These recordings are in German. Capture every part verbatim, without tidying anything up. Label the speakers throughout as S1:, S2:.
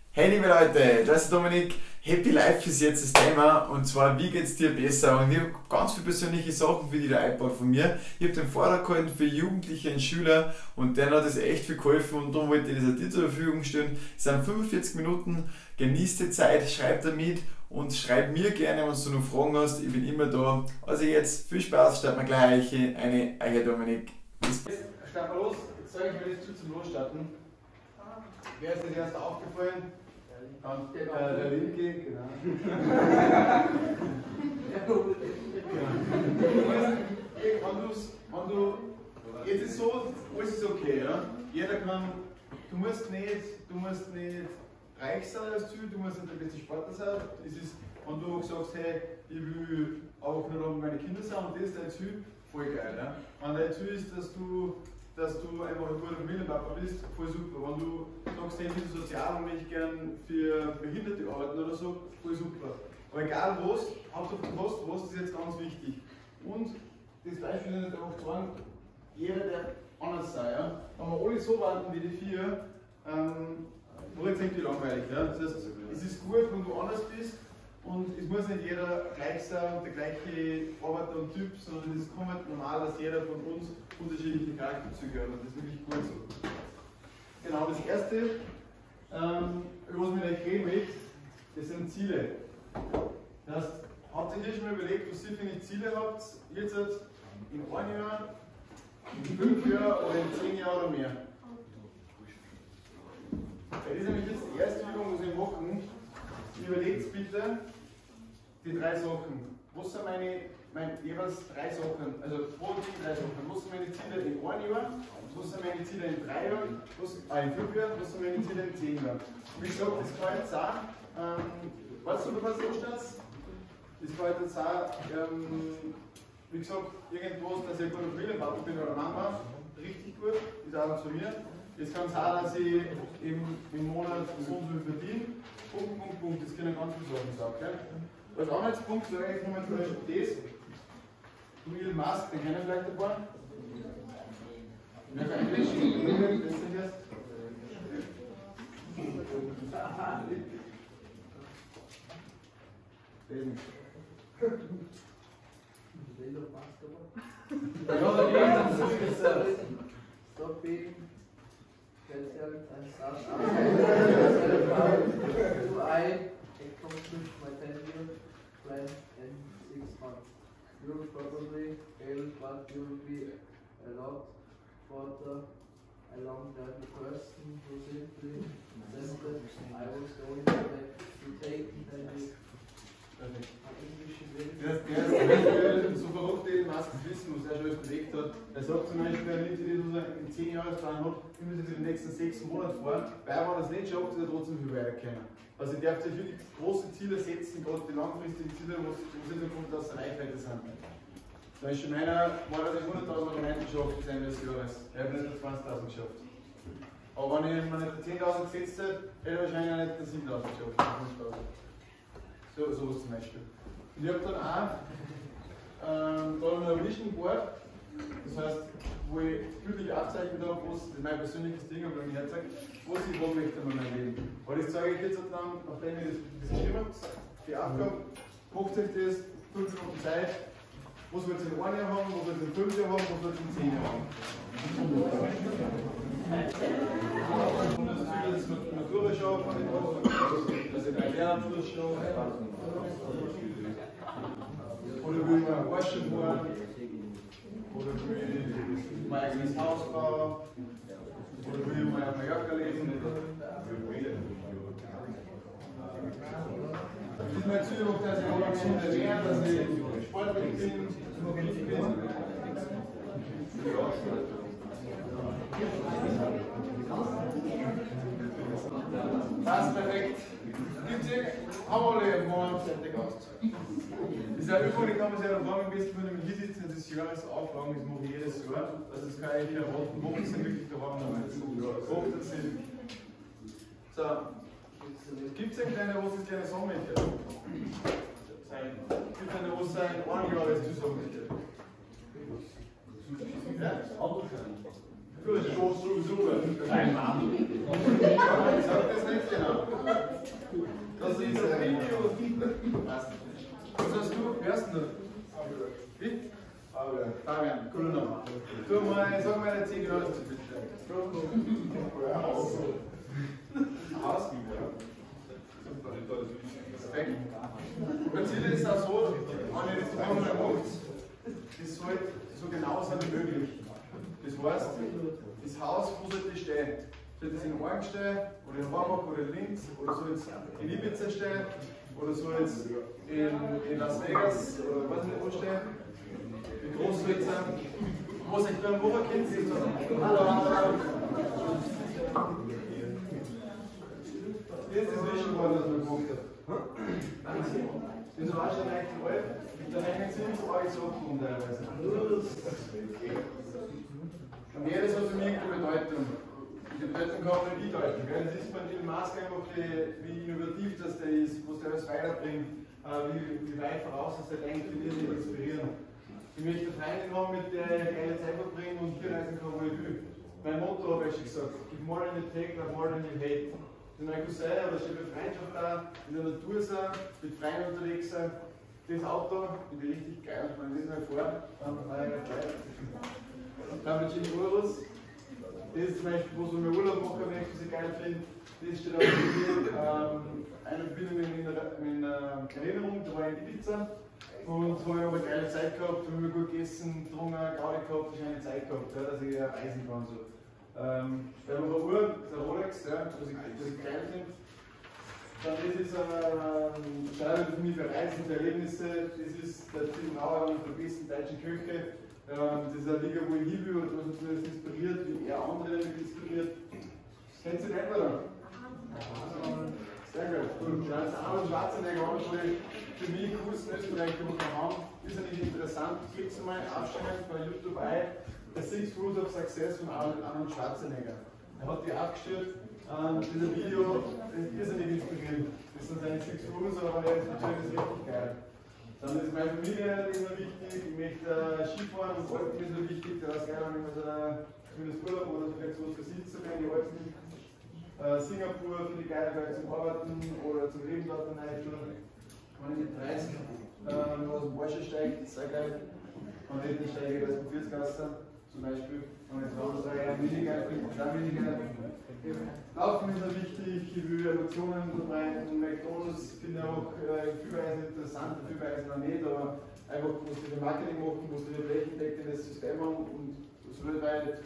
S1: Hey liebe Leute, das ist Dominik. Happy Life ist jetzt das Thema, und zwar wie geht's dir besser, und ich habe ganz viele persönliche Sachen für dich eingebaut von mir. Ich habe den Vortrag gehalten für Jugendliche und Schüler, und denen hat es echt viel geholfen, und darum wollte ich das dir zur Verfügung stellen. Es sind fünfundvierzig Minuten, genieß die Zeit, schreib damit und schreib mir gerne, wenn du noch Fragen hast, ich bin immer da. Also jetzt viel Spaß, starten wir gleich eine Eiche Dominik. Bis bald. Jetzt starten wir los, jetzt sage ich mir das zu zum Losstarten. Wer ist das erst aufgefallen? Ganz, äh, der Linke, genau. Wenn, wenn du, jetzt ist so, alles ist okay, ja? Jeder kann, du musst nicht, du musst nicht reich sein als Ziel, du musst nicht der beste Sportler sein. Es ist, wenn du sagst, hey, ich will auch nur noch meine Kinder sein und das ist dein Ziel, voll geil. Ja? Wenn dein Ziel ist, dass du dass du einfach ein guter Familienpapa bist, voll super. Wenn du sagst, hey, ich bin sozial und ich gern für Behinderte arbeiten oder so, voll super. Aber egal was, Hauptsache du hast was, das ist jetzt ganz wichtig. Und das Beispiel ist einfach zu sagen, jeder der anders sei. Ja? Wenn wir alle so warten wie die vier, ähm, wird es irgendwie langweilig. Ja? Das heißt, es ist gut, wenn du anders bist. Und es muss nicht jeder gleich sein und der gleiche Arbeiter und Typ, sondern es ist komplett normal, dass jeder von uns unterschiedliche Charakterzüge hat, und das ist wirklich gut so. Genau, das erste, ähm, was mir nicht reden will, das sind Ziele. Das heißt, habt ihr hier schon mal überlegt, was ihr für eine Ziele habt, jetzt in einem Jahr, in fünf Jahren oder in zehn Jahren oder mehr? Das ist nämlich jetzt die erste Übung, was wir machen. Überlegt bitte die drei Sachen. Was sind meine, meine jeweils drei Sachen? Also, wo sind die drei Sachen? Was sind meine Ziele in einem Jahr? Was sind meine Ziele in drei Jahren? Was, ah, in fünf Jahren? Was sind meine Ziele in zehn Jahren? Wie gesagt, das kann jetzt auch, ähm, weißt du, was du stehst? Das kann jetzt auch, ähm, wie gesagt, irgendwas, dass ich ein guter Familienpapa bin oder Mama, richtig gut, ist auch zu mir. Es kann sein, dass ich im, im Monat so und so viel verdiene. Punkt, Punkt, Punkt. Das können ganz viele Sachen sagen. Gell? Als Anhaltspunkt sage ich nochmal zum Beispiel das. Du Elon Musk, den kennen vielleicht ein paar. Wer ist Englisch? Das sind jetzt. Lesen.
S2: Stop being do I accomplish my ten-year plan in six months? You'll probably fail, but you'll be a lot further along than the person who simply said that I was going to take ten years.
S1: Der, der ist so verrückt, den Musk wissen, was er schon alles bewegt hat. Er sagt zum Beispiel, er nimmt sich das, was er in zehn Jahresplan hat, wir müssen in den nächsten sechs Monaten fahren, weil wenn er es nicht schafft, ist er trotzdem viel weiter kommen. Also ihr dürft euch wirklich große Ziele setzen, gerade die langfristigen Ziele, was jetzt kommt, aus der Reichweite sind. Da ist schon meiner, war er die hunderttausend Euro geschafft bis Ende des Jahres. Er hat nicht die zwanzigtausend geschafft. Aber wenn ich mir nicht zehntausend gesetzt hätte, hätte er wahrscheinlich auch nicht die siebentausend geschafft. So, sowas zum Beispiel. Und ich habe dann auch ähm, da noch ein Vision Board, das heißt, wo ich wirklich abzeichnet habe, was mein persönliches Ding habe, mir zeigt, was ich haben möchte in meinem Leben. Aber das zeige ich jetzt dann, nachdem ich das, das geschrieben habe, die Aufgabe, macht euch das, fünf Minuten Zeit, was wollt ihr in einem Jahr haben, was wollt ihr in fünf Jahren haben, was wollt ihr in zehn Jahren haben. Und das Ziel, dass ich mit Matura schaue, von den Wochen, dass ich einen Lehrabschluss schaue. Oder will ich mal Porsche fahren? Oder will ich mein eigenes Haus bauen? Oder will ich mal auf Mallorca leben? Das ist mein Ziel, dass ich auch gesund ernähre, dass ich sportlich bin, mobil bin. Passt perfekt. Gibt es haben wir alle morgen fertig aus. Das ist eine Übung, die kann man sich am Morgen am besten, wenn man hier sitzt, des Jahres auflagen, das mache ich jedes Jahr. Also das kann ich erwarten, wo sind wirklich daheim noch acht sind. So, gibt es irgendeine, was ich gerne sagen möchte? Gibt es eine, was sein ein Jahr jetzt zu sagen möchte? Ja? Gut, schon sowieso. Nein, Mann. Ich sage das nicht genau. Das ist ein Video. Passt. Was hast du? Wer hast du? Wie? Fabian, cool Nummer. Du mal, sag mal zehn Euro zu bitte. Haus. Haus? Perfekt. Und Ziel ist auch so, wenn ihr das Programm mal macht, das sollte so genau sein wie möglich. Das heißt, das Haus, wo sollte das stehen? Soll das in Ohren stehen, oder in Hamburg, oder in Linz, oder soll es in Ibiza stehen, oder soll es in, in Las Vegas, oder weiß nicht wo stehen? Wie groß soll es sein? Wo sich beim Woche kennt, ist das. Hier ist das Zwischenwort, das man gemacht hat. Das war schon recht alt, da hängen ziemlich arge Sachen um teilweise. Und jedes hat für mich irgendeine Bedeutung. Die Bedeutung kann man nicht deuten. Das ist bei Elon Musk einfach, die, wie innovativ das der ist, was der alles weiterbringt, wie, wie weit voraus das der denkt, wie die inspirieren. Ich möchte eine Freundin haben, mit der ich geile Zeit verbringen und hier reisen kann, wo ich will. Mein Motto habe ich schon gesagt: give more than you take, love more than you hate. Das ist mein Cousin, oder steht bei Freundschaft da, in der Natur sein, mit Freunden unterwegs sein. Das Auto, finde ich richtig geil. Ich meine, das ist mal vor, dann fahre ich gleich weiter. Dann mit zehn Euros. Das ist zum Beispiel, wo so mir Urlaub machen, wenn ich das geil finde. Das steht auch hier. Ähm, eine Verbindung in, in, in äh, Erinnerung, da war ich in Ibiza. Und habe ich aber eine geile Zeit gehabt, habe mir gut gegessen, getrunken, Gaudi gehabt, eine Zeit gehabt, ja, dass ich reisen kann. So. Ähm, bei meiner Uhr, der Rolex, ja, was ich, was ich geil finde. Dann das ist ein Schreiber für mich für Reisen, für Erlebnisse. Das ist der Tim Mauer von der besten deutschen Küche. Ähm, das ist eine Liga, wo ich hin will, was uns zumindest inspiriert, wie er andere inspiriert. Kennst du den, oder? Sehr gut. Gut. Ja, das ist Arnold Schwarzenegger, auch für mich coolsten Österreicher, die wir haben. Ist ja nicht interessant. Gibt es mal Aufstellungen bei YouTube ein, The Six Rules of Success von Arnold Schwarzenegger. Er hat die aufgestellt. Ähm, dieses Video ist irrsinnig inspirierend. Das sind seine Six Rules, aber er ist natürlich richtig geil. Dann ist meine Familie immer wichtig. Ich möchte äh, Skifahren und Alpen ist mir wichtig. Da ist geil, wenn man so zumindest Urlaub oder vielleicht so versitzen kann, die Alpen. Äh, Singapur finde ich geil, weil zum Arbeiten oder zum Leben dort eine Stunde. Wenn ich mit dreißig äh, aus dem Porsche steige, ist sehr geil. Und wenn ich steige, das mit Vierzgasse zum Beispiel. Und jetzt auch sage ich, weniger, dann weniger. Laufen ist mir wichtig, ich will Emotionen verbreiten. McDonalds finde ich auch äh, vielweise interessant, vielweise noch nicht, aber einfach, was die Marketing machen, was die flächendeckendes System haben und so weit.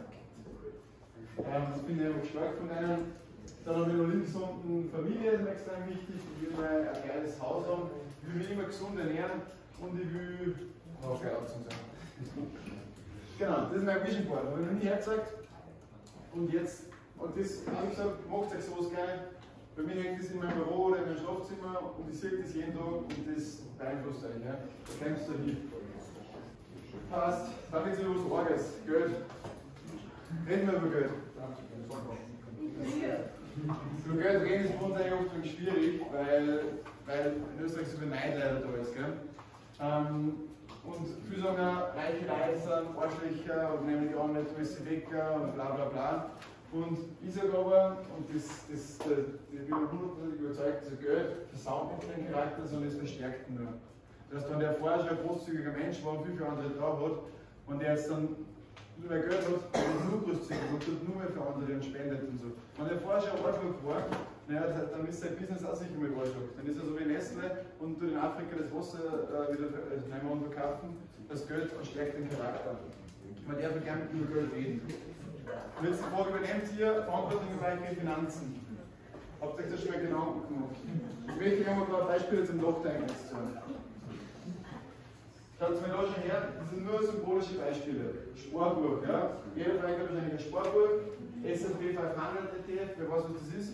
S1: Ähm, das finde ich einfach stark von einem. Dann habe ich noch links unten Familie, ist mir extrem wichtig. Ich will mal ein geiles Haus haben, ich will mich immer gesund ernähren und ich will. Oh, geil sein. Genau, das ist mein Vision Board. Habe ich noch nie hergezeigt. Und jetzt, und das, wie gesagt, macht euch sowas gerne. Bei mir hängt das in meinem Büro oder in meinem Schlafzimmer und ich sehe das jeden Tag und das beeinflusst euch. Ja. Da kämpfst du hin. Passt, dann ist wieder was Arges. Geld. Reden wir über Geld. Über Geld reden ist bei uns eigentlich oft schwierig, weil, weil in Österreich so viel Neid leider da ist. Gell? Ähm, und viele sagen ja, reiche Leute sind Arschlöcher und nehmen die anderen alles weg und bla bla bla. Und ich sage aber, und das, das, das, ich bin hundertprozentig überzeugt, das Geld versaut nicht den Charakter, sondern es verstärkt ihn nur. Das heißt, wenn der vorher schon ein großzügiger Mensch war und viel für andere drauf hat, und der jetzt dann nur mehr Geld hat, dann ist nur großzügig und tut nur mehr für andere und spendet und so. Wenn der vorher schon ein Arschloch war, naja, dann ist sein Business auch sicher mit Arschloch. Dann ist er so wie Nestle und tut in Afrika das Wasser äh, wieder äh, verkaufen. Das Geld verstärkt den Charakter. Man darf gerne über Geld reden. Und jetzt die Frage, übernehmt ihr Verantwortung im Bereich der Finanzen? Habt ihr euch das schon mal Gedanken gemacht? Ich möchte euch mal ein paar Beispiele zum Nachdenken sagen. Schaut mir da schon her, das sind nur symbolische Beispiele. Sparbuch, ja. Jeder von euch hat wahrscheinlich ein Sparbuch. S und P fünfhundert E T F, wer weiß, was das ist?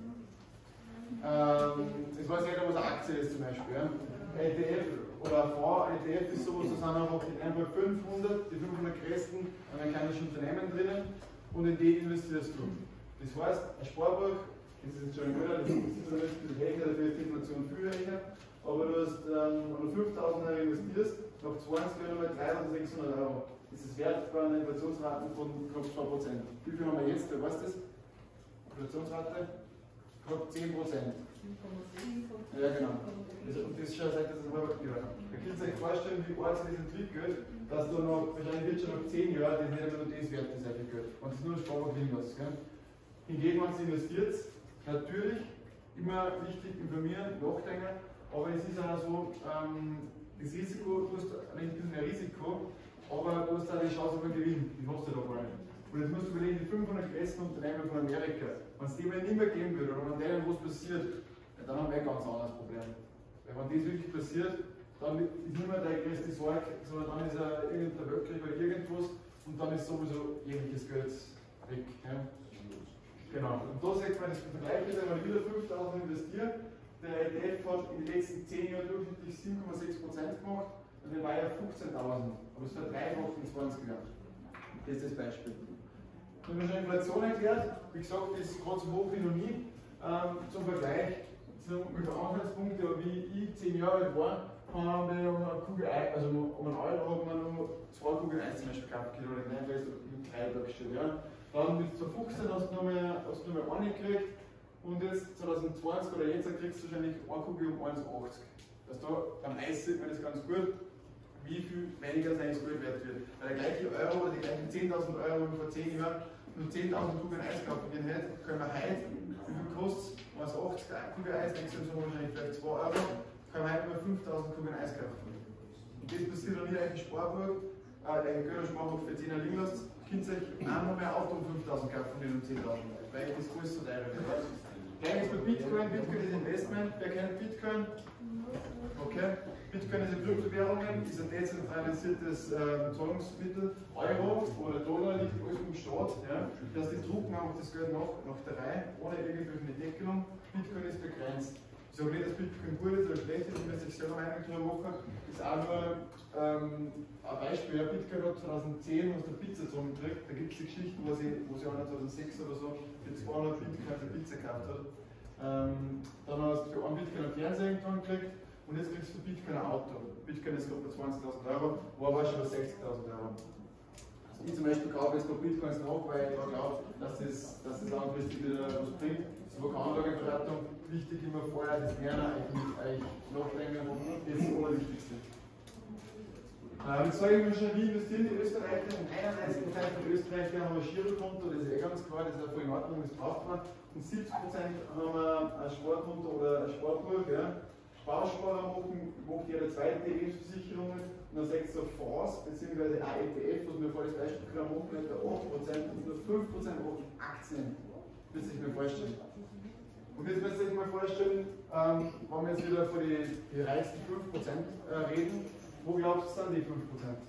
S1: Ähm, das weiß jeder, was eine Aktie ist zum Beispiel. Ja. E T F oder ein Fonds, E T F ist sowas, da sind einfach einfach fünfhundert, die fünfhundert größten amerikanischen Unternehmen drinnen und in die investierst du. Das heißt, ein Sparbuch, das ist schon ein Monat, das ist ein bisschen höher, dafür ist die Inflation viel höher, aber du hast, ähm, wenn du fünftausend Euro investierst, nach zwanzig Jahren nochmal dreitausendsechshundert Euro. Das ist wert bei einer Inflationsrate von knapp zwei Prozent. Wie viel haben wir jetzt? Wer weiß das? Inflationsrate? gerade zehn Prozent. Ja, genau. Das, und das ist schon seit das Mal ja. Ihr könnt euch vorstellen, wie arg sich das entwickelt, dass du noch, wahrscheinlich wird schon nach zehn Jahren, das nicht mehr nur das wert ist, sehr viel Geld. Und das ist nur ein Sparbuch drin lässt. Hingegen, wenn du investiert, natürlich immer wichtig informieren, nachdenken, aber es ist auch so, ähm, das Risiko, du hast ein bisschen mehr Risiko, aber du hast auch die Chance auf einen Gewinn, die hast du da mal. Und jetzt musst du überlegen, die fünfhundert größten Unternehmen von Amerika, wenn es dem nicht mehr geben würde, oder wenn denen was passiert, ja, dann haben wir ein ganz anderes Problem. Weil wenn das wirklich passiert, dann ist nicht mehr deine größte Sorge, sondern dann ist er irgendein Weltkrieg oder irgendwas und dann ist sowieso jegliches Geld weg. Ja. Genau. Und da sieht man das Vergleich, wenn man wieder fünftausend investiert, der E T F hat in den letzten zehn Jahren durchschnittlich sieben Komma sechs Prozent gemacht und der war ja fünfzehntausend. Aber es verdreifacht in zwanzig Jahren. Das ist das Beispiel. Ich habe schon Inflation erklärt, wie gesagt, das ist gerade so hoch wie noch nie. Ähm, zum Vergleich, zum Anhaltspunkte, wie ich zehn Jahre alt war, haben wir um eine Kugel Eis, also um einen Euro haben wir nur zwei Kugeln Eis zum Beispiel gekauft, oder nein, weil es mit drei da gestellt, ja. Dann mit zweitausendfünfzehn hast du noch mal, hast du noch mal eine gekriegt und jetzt zwanzig zwanzig oder jetzt kriegst du wahrscheinlich eine Kugel um eins Komma achtzig. Das da beim Eis sieht man das ganz gut, wie viel weniger sein Geld wert wird. Weil der gleiche Euro oder die gleichen zehntausend Euro wie vor zehn Jahren nur zehntausend Kugeln Eis kaufen wir nicht, können wir heute, wie viel kostet es, eins Komma achtzig Kugeln Eis, nächstes Mal wahrscheinlich vielleicht zwei Euro, können wir heute nur fünftausend Kugeln Eis kaufen. Und das passiert auch nicht eigentlich Sparbuch, äh, der Gönnersparbuch für zehn liegen lässt, könnt ihr euch einmal mehr Auto um fünftausend kaufen, nicht um zehntausend, weil das alles so teuer wird. Gleich ist mit Bitcoin, Bitcoin ist Investment, wer kennt Bitcoin? Okay. Bitcoin ist eine Kryptowährung, ist ein dezentralisiertes äh, Zahlungsmittel. Euro oder Dollar liegt alles im Staat. Ja. Das die drucken einfach das Geld nach, nach der Reihe, ohne irgendwelche Deckelung. Bitcoin ist begrenzt. Ich sage nicht, dass Bitcoin gut ist oder schlecht ist, wenn man sich selber Meinung drüber machen. Das ist auch nur ähm, ein Beispiel. Ja, Bitcoin hat zweitausendzehn aus der Pizza zusammengekriegt. Da gibt es die Geschichten, wo sie, wo sie einer zweitausendsechs oder so für zweihundert Bitcoin eine Pizza gekauft hat. Ähm, dann hast du für einen Bitcoin einen Fernseher irgendwann gekriegt. Und jetzt kriegst du für Bitcoin ein Auto. Bitcoin ist gerade bei zwanzigtausend Euro, war aber schon bei sechzigtausend Euro. Also ich zum Beispiel kaufe jetzt noch Bitcoins nach, weil ich glaube, dass das, dass das langfristig wieder was bringt. Das war keine Anlageberatung. Wichtig immer vorher das Lernen, eigentlich nachdenken, das ist das Allerwichtigste. Ähm, jetzt sage ich mir schon, wie investieren die Österreicher? Und einundneunzig Prozent der Österreicher haben ein Girokonto, das ist eh ganz klar, das ist auch voll in Ordnung, das braucht man. Und siebzig Prozent haben ein Sparkonto oder ein Sparbuch. Ja. Bausparer machen, macht jeder zweite Lebensversicherungen und dann setzt du Fonds bzw. auch E T F, was wir vorhin als Beispiel können machen, nicht acht Prozent und nur fünf Prozent machen Aktien. Das muss ich mir vorstellen. Und jetzt müsst ihr euch mal vorstellen, ähm, wenn wir jetzt wieder von den die reichsten fünf Prozent äh, reden, wo glaubst du sind die fünf Prozent?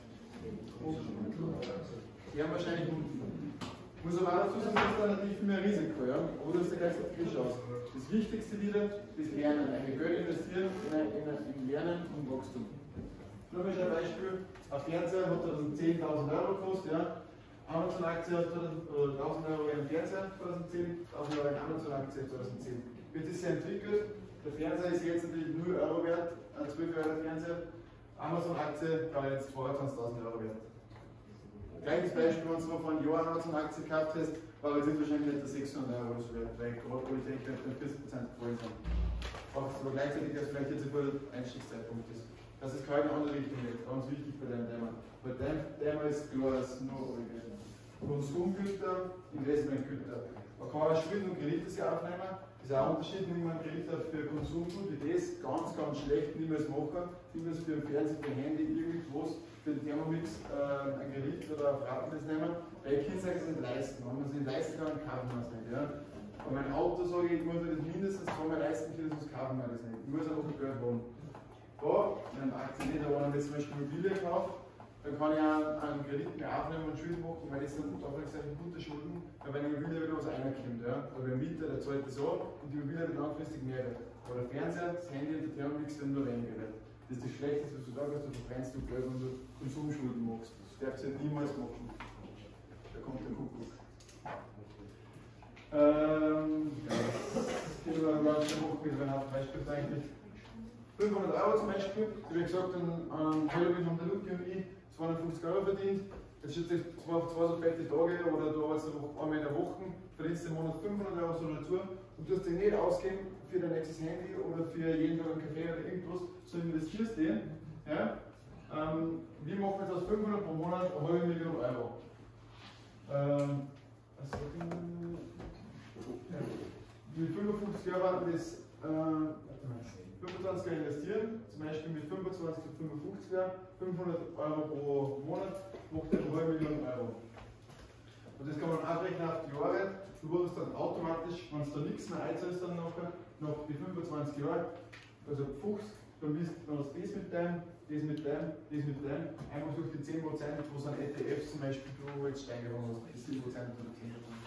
S1: Die haben wahrscheinlich Ich muss aber auch dazu sagen, das ist dann natürlich mehr Risiko, ja? Aber das ist der gleiche Fisch aus. Das Wichtigste wieder ist Lernen. Ein Geld investieren in, ein, in, ein, in Lernen und Wachstum. Nur ein Beispiel: Ein Fernseher hat zehntausend Euro gekostet, ja? Amazon-Aktie hat tausend Euro im Fernseher zweitausendzehn, tausend Euro in Amazon-Aktie zweitausendzehn. Wird das sehr entwickelt? Der Fernseher ist jetzt natürlich null Euro wert, ein zwölf Euro Fernseher. Amazon-Aktie kann jetzt zweiundzwanzigtausend Euro wert. Gleiches Beispiel, wenn du noch vor einem Jahr Amazon-Aktie gehabt hast, war jetzt wahrscheinlich nicht der sechshundert Euro so wert, weil gerade wo ich denke, dass vierzig Prozent gefallen sind. Aber gleichzeitig, dass vielleicht jetzt ein guter Einstiegszeitpunkt ist. Dass es keine andere Richtung geht, ganz wichtig bei deinem Thema. Bei deinem Thema ist klar, dass es nur Konsumgüter, Investmentgüter. Man kann auch Schulden und Kredite aufnehmen. Das ist auch ein Unterschied, wenn man einen Kredit hat für Konsumgut, wie das ganz, ganz schlecht niemals machen, niemals für ein Fernsehen, für ein Handy, irgendwas, für den Thermomix äh, einen Kredit oder ein Frappnis nehmen, weil ich kann sagen, es nicht leisten. Wenn man es nicht leisten kann, kaufen wir es nicht. Ja? Bei meinem Auto sage ich, ich muss mir das mindestens zweimal leisten können, sonst kaufen wir das nicht. Ich muss einfach Geld haben. Da, wenn ein Aktionär der jetzt zum Beispiel Immobilie kauft, dann kann ich auch einen Kredit mehr aufnehmen und Schulden machen, weil das sind anführungszeichen gute Schulden, weil bei einer Immobilie wieder was reinkommt. Ja? Aber der Mieter, der zahlt das an und die Immobilie wird langfristig mehr wert. Aber der Fernseher, das Handy und der Thermomix werden nur weniger wert. Das ist das Schlechteste, was du da hast, du verbrennst du Geld, wenn du Konsumschulden machst. Das darfst du ja niemals machen. Da kommt der Kuckuck. Ähm, ja, das geht aber ganz schön hoch mit einem Beispiel eigentlich. fünfhundert Euro zum Beispiel, wie gesagt, an um, Halloween haben der Luki und ich zweihundertfünfzig Euro verdient. Jetzt steht sich zwei, zwei so fette Tage oder da arbeitest du einmal in der Woche, verdienst du im Monat fünfhundert Euro so dazu. Und Du tust den nicht ausgeben für dein nächstes Handy oder für jeden Tag einen Kaffee oder irgendwas, sondern investierst den. Ja? Ähm, wir machen jetzt aus fünfhundert pro Monat eine halbe Million Euro. Ähm, also, mit fünfundfünfzig Jahren werden das äh, fünfundzwanzig Jahre investieren, zum Beispiel mit fünfundzwanzig zu fünfundfünfzig Jahren, fünfhundert Euro pro Monat, macht eine halbe Million Euro. Und das kann man abrechnen auf die Jahre. Du wurdest dann automatisch, wenn es da nichts mehr einzahlst, dann nachher, nach die fünfundzwanzig Jahren, also fünfzig, dann bist du das mit dem, das mit dem, das mit dem, einfach durch die zehn Prozent, wo es an E T Fs zum Beispiel du jetzt Steigerung hast, die sieben Prozent oder zehn Prozent.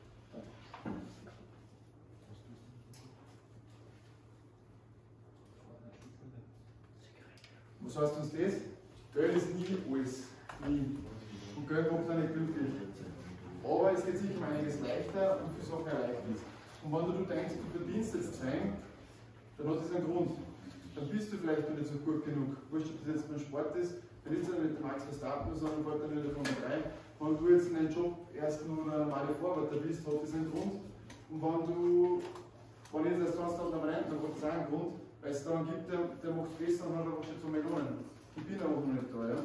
S1: Was heißt uns das? Geld ist nie alles. Nie. Und Geld macht auch nicht glücklich. Aber es geht sicher um einiges leichter und für Sachen erleichtert. Und wenn du denkst, du verdienst jetzt rein, dann hat das einen Grund. Dann bist du vielleicht noch nicht so gut genug. Wurscht, ob das jetzt beim Sport ist, dann ist es ja nicht der Max Verstappen, sondern fährt er nicht davon rein. Wenn du jetzt in deinem Job erst nur eine normale Vorarbeiter bist, hat das einen Grund. Und wenn du, wenn ich jetzt als Transport noch rein, dann hat es auch einen Grund, weil es da einen gibt, der, der macht es besser und hat aber schon zwei Millionen. Ich bin aber noch nicht da, ja.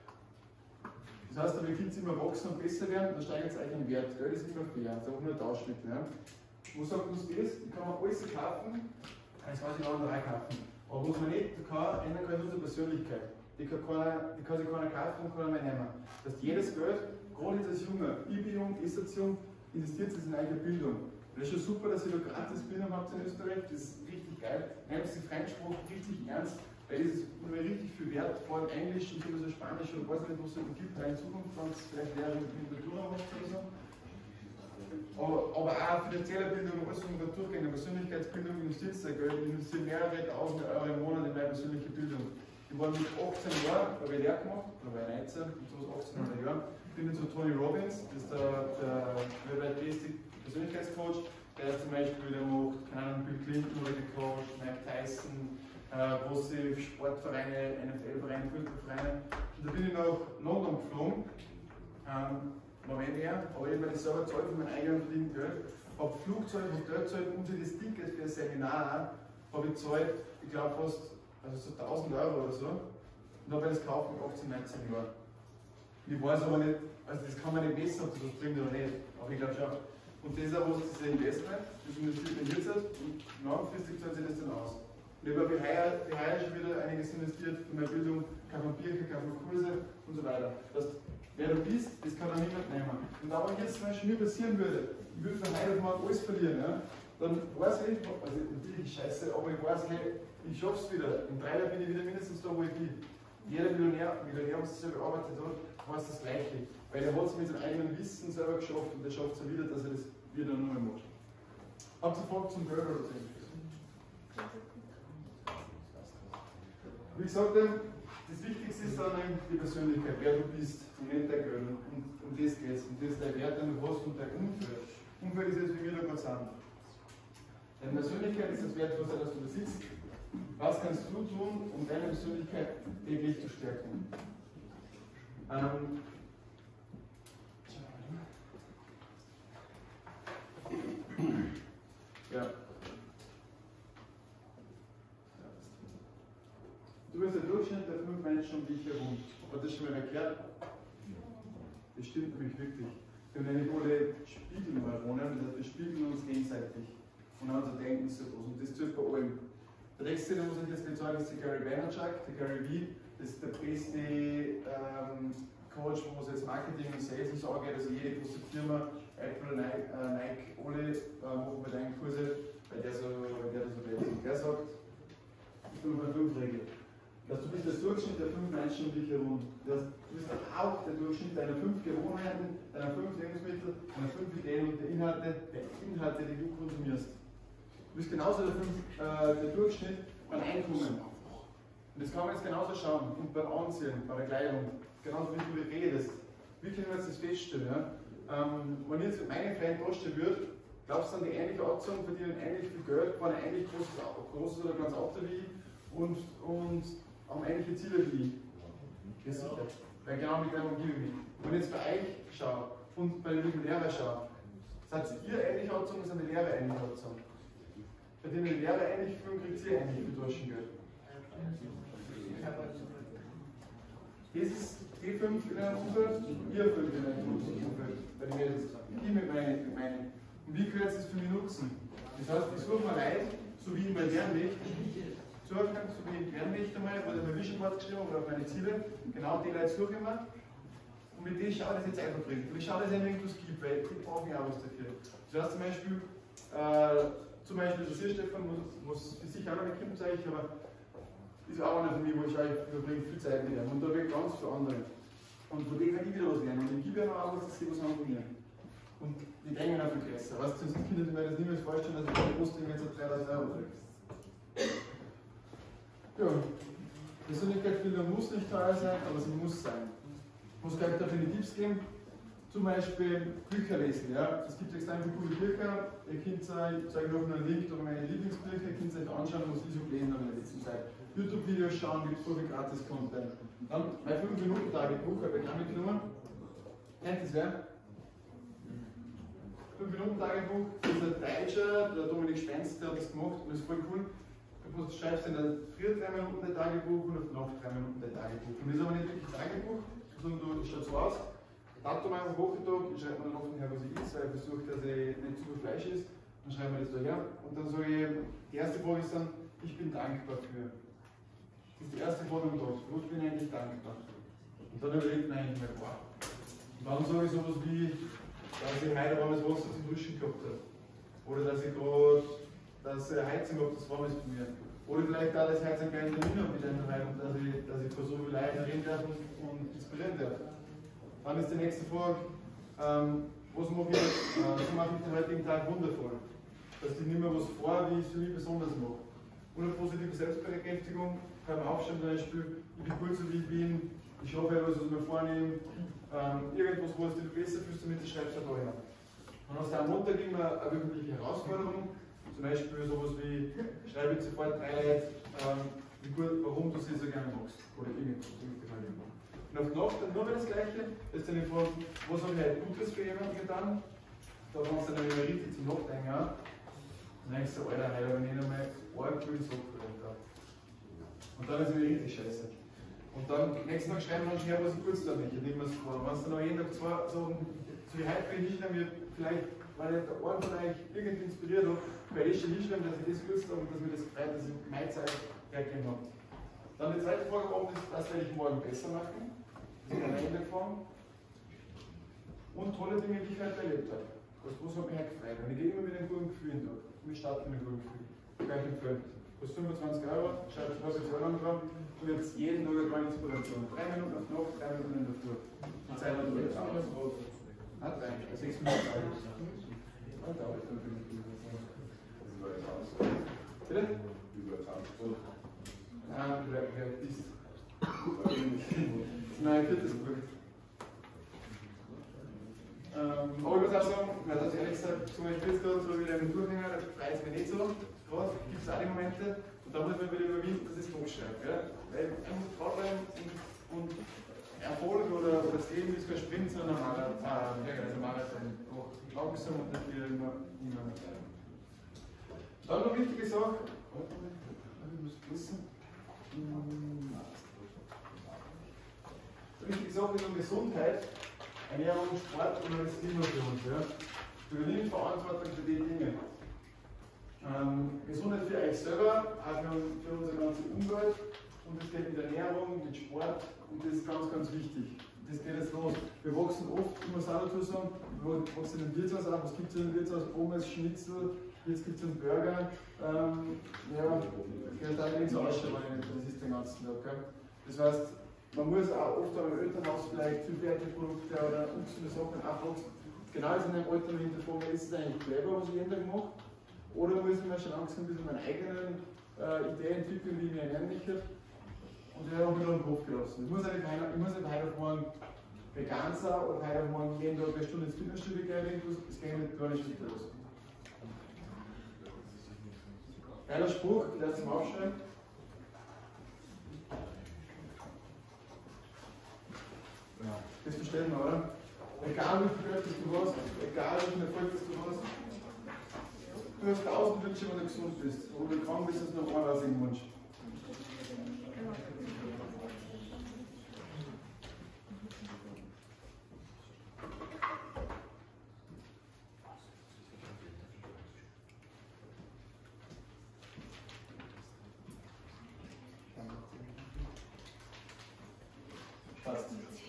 S1: Das heißt, wenn Kids immer wachsen und besser werden, dann steigert es eigentlich im Wert. Geld ist immer fair, das ist auch nur Tauschmittel. Ja. Wo sagt uns das? Ich kann man alles kaufen, das weiß ich auch noch kaufen. Aber was man nicht kann, ändern kann, ist unsere Persönlichkeit. Die kann, keiner, die kann sich keiner kaufen und keiner mehr nehmen. Das heißt, jedes Geld, gerade jetzt als Junge, ich bin jung, ist jetzt jung, investiert es in eigene Bildung. Und das ist schon super, dass ihr da gratis Bildung habt in Österreich, das ist richtig geil. Nehmt die Fremdsprache richtig ernst. Weil das ist mir richtig viel wert, vor allem Englisch und so Spanisch und weiß nicht, was es gibt, in Zukunft, wenn es vielleicht wäre mit Literatur macht oder so. Aber, aber auch finanzielle Bildung, alles von Naturgänge, Persönlichkeitsbildung, investiert sehr Geld, investiert mehrere tausend Euro im Monat in meine persönliche Bildung. Ich war mit achtzehn Jahren, habe ich Lehre gemacht, da war ich neunzehn, und so achtzehn Jahre, ich bin jetzt so Tony Robbins, das ist der, der weltweit beste Persönlichkeitscoach, der zum Beispiel, der macht, keine Ahnung, Bill Clinton oder gecoacht, Mike Tyson, Äh, große Sportvereine, N F L-Vereine, Fußballvereine. Und da bin ich nach London geflogen, ähm, war weniger, aber ich habe das selber gezahlt von meinem eigenen verdienten Geld. Habe Flugzeug, Hotel gezahlt und für das Ticket für ein Seminar habe ich gezahlt, ich glaube fast also so tausend Euro oder so. Und habe das gekauft mit achtzehn, neunzehn Jahren. Ich weiß aber nicht, also das kann man nicht messen, ob das was bringt oder nicht, aber ich glaube schon. Und das ist auch was, das ist ein Investment, das investiert in jetzt und langfristig zahlt sich das dann aus. Ich habe für heuer, für heuer schon wieder einiges investiert in meine Bildung, kaufe Bücher, kaufe Kurse und so weiter. Das, wer du bist, das kann auch niemand nehmen. Und auch wenn jetzt zum Beispiel mir passieren würde, ich würde von heute auf morgen alles verlieren, ja, dann weiß ich, also natürlich scheiße, aber ich weiß, hey, ich schaff's wieder. In drei Jahren bin ich wieder mindestens da, wo ich bin. Jeder Millionär, Millionär, der selber gearbeitet hat, weiß das Gleiche. Weil er hat es mit seinem eigenen Wissen selber geschafft und der schafft es ja wieder, dass er das wieder nur mehr macht. Habt ihr Fragen zum Geld oder so? Wie gesagt, das Wichtigste ist dann die Persönlichkeit, wer du bist und nicht dein Geld. Und um das geht es. Und das ist der Wert, den du hast und dein Umfeld. Umfeld ist jetzt, wie wir da gerade sind. Deine Persönlichkeit ist das Wertvollste, das du besitzt. Was kannst du tun, um deine Persönlichkeit täglich zu stärken? Ähm, ja. Du bist der Durchschnitt der fünf Menschen um dich herum. Hat das schon mal erklärt? Das stimmt nämlich wirklich. Wir haben nämlich alle Spiegelneuronen, das heißt, wir spiegeln uns gegenseitig. Und unser Denken ist so groß. Und das tut bei allem. Der nächste, den muss ich jetzt nicht sagen, ist der Gary Vaynerchuk, der Gary Vee. Das ist der beste ähm, Coach, wo es jetzt Marketing und Sales und so angeht. Also jede große Firma, Apple, Nike, äh, Nike alle äh, machen bei deinen Kurse, weil der so, weil der so redet. Und der sagt, fünf mal fünf Regel. Dass du bist der Durchschnitt der fünf Menschen um dich herum. Das, du bist auch der Durchschnitt deiner fünf Gewohnheiten, deiner fünf Lebensmittel, deiner fünf Ideen und der Inhalte, der Inhalte, die du konsumierst. Du bist genauso der, fünf, äh, der Durchschnitt beim Einkommen. Und das kann man jetzt genauso schauen. Und beim Anziehen, bei der Kleidung. Genauso wie du redest. Wie können wir jetzt das feststellen? Ja? Ähm, wenn jetzt mit meinen Freund dastehen würde, glaubst du an die ähnliche Anziehung, verdienen ähnlich viel Geld, fahren ein ähnlich großes, großes oder kleines Auto wie ich und, und haben ähnliche Ziele wie ich. Ja, sicher. Weil genau mit dem umgebe ich mich. Wenn ich jetzt bei euch schaue und bei den lieben Lehrern schaue, seid ihr ähnlich angezogen, sind die Lehrer ähnlich angezogen. verdienen die Lehrer ähnlich viel und kriegt sie ähnlich viel Taschengeld. Das ist die fünf in einem Umfeld, ihr fünf in einem Umfeld, bei den Mädels, ich mit meinen, mit meinen. Und wie könnt ihr es für mich nutzen? Das heißt, ich suche mir Leute, so wie ich bei Lernweg, suche, so wie ich Lernweg einmal, oder mein Vision Board geschrieben oder auf meine Ziele, genau die Leute suche ich mir. Und mit denen schaue ich, dass ich Zeit verbringe. Und ich schaue, dass es irgendwas gibt, weil die brauchen ja auch was dafür. Das heißt zum Beispiel, äh, zum Beispiel, das hier, Stefan, muss, muss für sich auch noch nicht kommen, sage ich, aber ist auch einer von mir, wo ich schaue, ich verbringe viel Zeit mit ihm. Und da wird ganz für andere. Und von denen kann ich wieder was lernen. Und ich gebe ja noch was, dass sie was haben von mir. Und die denken auch viel größer. Weißt du, sonst Kinder, die mir das niemals vorstellen, dass ich bei der Brust jetzt dreitausend Euro kriege. Ja, Persönlichkeitsbildung muss nicht teuer sein, aber sie muss sein. Ich muss gleich dafür die Tipps geben. Zum Beispiel Bücher lesen. Ja? Es gibt extrem viele coole Bücher. Ihr könnt euch, ich zeige noch einen Link durch meine Lieblingsbücher, ihr könnt euch anschauen, was ich so gelesen habe in der letzten Zeit. YouTube-Videos schauen, gibt es so viel Gratis-Content. Dann mein fünf Minuten Tagebuch habe ich auch mitgenommen. Kennt ihr es wer? fünf Minuten Tagebuch, das ist ein Deutscher, der Dominik Spenz, der hat das gemacht und das ist voll cool. Du schreibst in der Früh drei Minuten dein Tagebuch und auf Nacht drei Minuten dein Tagebuch. Und das ist aber nicht wirklich Tagebuch, sondern du schaut so aus. Datum einfach hochgetag, ich schreibe mir dann offen her, was ich esse, weil ich versuche, dass ich nicht zu viel Fleisch esse. Dann schreiben wir das da her. Und dann sage ich, die erste Frage ist dann, ich bin dankbar für. Das ist die erste Frage am Tag. Wo bin ich eigentlich dankbar? Und dann überlegt man eigentlich mal, wow. Und dann sage ich sowas wie, dass ich heute warmes Wasser zum Duschen gehabt habe. Oder dass ich gerade dass ich Heizung habe, das warm ist von mir. Oder vielleicht auch, dass ich heute einen kleinen Termin habe mit einem Rein und dass ich, dass ich vor so viel Leuten reden darf und, und inspirieren darf. Dann ist die nächste Frage, ähm, was mache ich, äh, was mache ich den heutigen Tag wundervoll? Dass ich nicht mehr was vor, wie ich es für mich besonders mache. Oder positive Selbstbekräftigung, kann man aufschreiben zum Beispiel, ich bin gut so wie ich bin, ich schaffe etwas, was ich mir vornehme, ähm, irgendwas, was du besser fühlst, damit du schreibst auch da hin. Dann hast du am Montag immer eine wirkliche Herausforderung, zum Beispiel sowas wie, schreibe jetzt sofort drei Leute, ähm, wie gut, warum du sie so gerne magst, oder irgendwas, und auf Nacht dann nur das Gleiche, das ist dann die Frage, was habe ich heute Gutes für jemanden getan? Da kannst du dann wieder richtig zum Nachdenken an. Und dann denkst du, Alter, heute habe ich nicht einmal arg viel Sachen gehabt. Und dann ist es wieder richtig scheiße. Und dann, nächsten Tag schreiben wir dann her, was ich kurz da nicht, ich nehme es vor. Wenn es dann auch jeden Tag zwei sagen, so wie heute bin ich dann, vielleicht, weil ich der einen von euch irgendwie inspiriert habe, weil ich schon hinschreiben, dass ich das kurz habe und dass mir das gefreut, dass ich meine Zeit hergegeben habe. Dann die zweite Frage oben ist, was werde ich morgen besser machen? Das ist eine Endeform. Und tolle Dinge, die ich heute erlebt habe. Was, was hat mich heute gefreut? Und ich gehe immer mit einem guten Gefühl durch. Und ich starte mit einem guten Gefühl. Gleich empfehlen. Kostet fünfundzwanzig Euro, schreibe ich was jetzt Euro dran. Du wirst jeden Tag eine kleine Inspiration. Drei Minuten auf Nacht, drei Minuten in der Früh. Die Zeit hat jetzt alles rot. Ah, drei, sechs Minuten. Ah, dauert fünf Minuten. Bitte? Ah, wer, wer ist? Nein, viertes Buch. Ähm, aber ich muss auch sagen, weil das ehrlich gesagt, zum Beispiel jetzt gerade so wieder einen Durchhänger, da freut es mich nicht so. Gerade gibt es auch die Momente, und da muss man wieder überwinden, dass ich es hochschreibe. Ja? Weil man muss drauf bleiben und, und Erfolg oder, oder das Leben ist kein Sprint, sondern ein Marathon. Ja, also Marathon. Ich glaube, es und nicht wieder immer, immer mehr bleiben. Dann noch eine wichtige Sache, ich muss wissen. Wichtige Sache ist um Gesundheit, Ernährung, Sport und das Klima für uns. Ja. Wir übernehmen Verantwortung für die Dinge. Ähm, Gesundheit für euch selber, auch für, für unsere ganze Umwelt, und das geht mit Ernährung, mit Sport, und das ist ganz, ganz wichtig. Das geht jetzt los. Wir wachsen oft, ich muss auch dazu sagen, wir wachsen im Wirtshaus auf. Was gibt es in dem Wirtshaus? Pommes, Schnitzel, jetzt gibt es einen Burger. Ähm, ja, das geht auch nicht so ausschauen, wenn das ist den ganzen Tag. Okay? Das heißt, man muss auch oft am Elternhaus vielleicht vielwertige Produkte oder ungesunde Sachen aufwachsen. Genau ist in einem Alter hinterfragen, ist es eigentlich clever, was ich jeden Tag mache? Oder muss ich mir schon langsam ein bisschen meine eigenen äh, Ideen entwickeln, wie ich mich ernähren möchte? Und ich habe mich noch im Kopf gelassen. Ich muss nicht heute, ich muss nicht heute auf morgen vegan sein oder heute auf morgen jeden Tag eine Stunde ins Fitnessstudio gehen, das kann ich nicht gar nicht schütteln lassen. Geiler Spruch, ich lasse es mal aufschreiben. Das verstehen wir, oder? Egal wie viel Geld du hast, egal wie viel Erfolg du hast, du hast tausend Wünsche, wenn du gesund bist. Und wenn du krank bist, hast du noch einen einzigen Wunsch. Passt.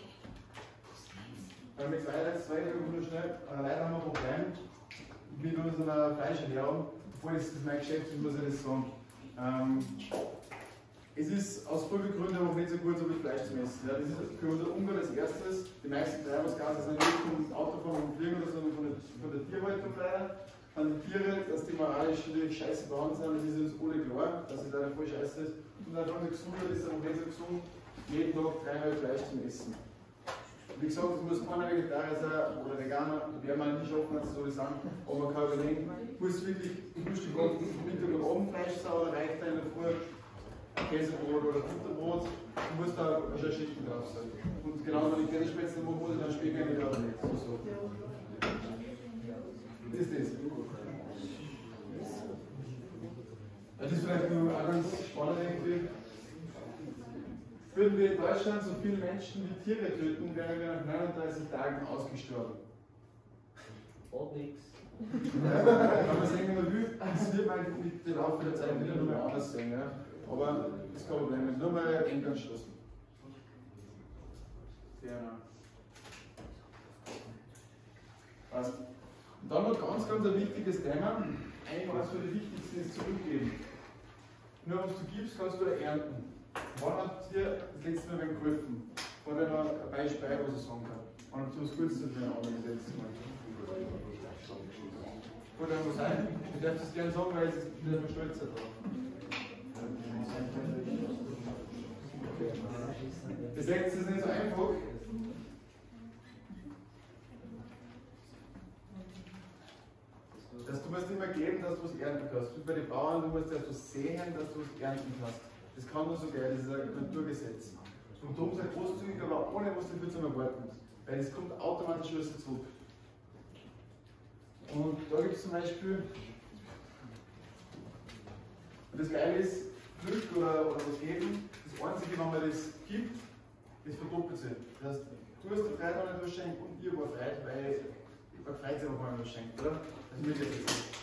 S1: Beim zwei, zwei, nur schnell, leider haben wir ein Problem mit unserer Fleischernährung. Obwohl es mein Geschäft ist, muss ich das sagen. Ähm, es ist aus vielen Gründen auch nicht so gut, so viel Fleisch zu essen. Ja, das ist für unser Umwelt als erstes. Die meisten Treibhausgase sind nicht vom Autofahren und Fliegen, sondern von der, von der Tierhaltung leider. Dann die Tiere, dass die moralisch natürlich scheiße behandelt sind, das ist uns alle klar, dass es leider voll scheiße ist. Und einfach nicht gesund ist, auch nicht so gesund, jeden Tag dreimal Fleisch zu essen. Wie gesagt, es muss keiner Vegetarier sein oder Veganer, werden wir nicht schaffen, dass es so sagen, aber man kann überlegen, muss wirklich Frühstück, Mittag und Abendfleisch sein oder reicht da in der Früh ein Käsebrot oder Butterbrot, du musst da schon Schichten drauf sein. Und genau, wenn ich keine Spätzle mache, muss ich dann später nicht drauf legen. So, so. Das ist das. Das ist vielleicht nur auch ganz spannend irgendwie. Würden wir in Deutschland so viele Menschen wie Tiere töten, wären wir nach neununddreißig Tagen ausgestorben.
S2: Und nix.
S1: Wenn man sehen immer will, das wird man mit dem Laufe der Zeit wieder nur mal anders sehen. Ja? Aber das ist kein Problem. Nur mal Denkanstoßen. Genau. Passt. Und dann noch ganz, ganz ein wichtiges Thema. Eigentlich was für die wichtigsten ist zurückgeben. Nur was du gibst, kannst du ernten. Wann hat dir das letzte Mal beim geholfen? Oder noch ein Beispiel, was ich sagen kann. Und ob du was Gutes zu dir auch das letzte Mal. Oder muss sein, du darfst es gerne sagen, weil ich bin da stolz drauf. Das letzte ist nicht so einfach. Dass du musst immer geben, dass du was ernten kannst. Wie bei den Bauern, du musst erst was sehen, dass du was ernten kannst. Das kann nur so geil, das ist ein Naturgesetz. Und darum sei großzügig, aber ohne was dafür zu erwarten. Weil es kommt automatisch was zurück. Und da gibt es zum Beispiel, und das Geile ist, Glück oder, oder was geben, das Einzige, wenn man das gibt, das verdoppelt sich. Das heißt, du hast der Freude auch nicht was schenkt und ihr war Freude, weil bei Freude auch mal was schenkt, oder? Das ist mir jetzt nicht.